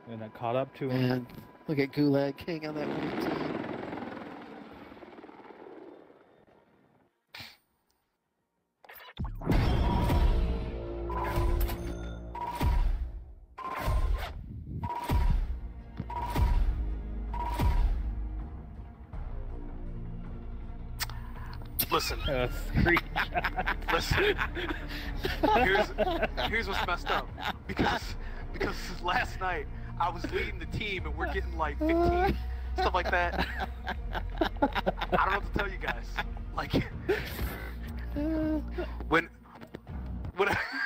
And I caught up to him. Man, look at Gulag King on that winning team. Listen. Listen. Here's what's messed up. Because last night I was leading the team and we're getting like 15, stuff like that. I don't know what to tell you guys. Like when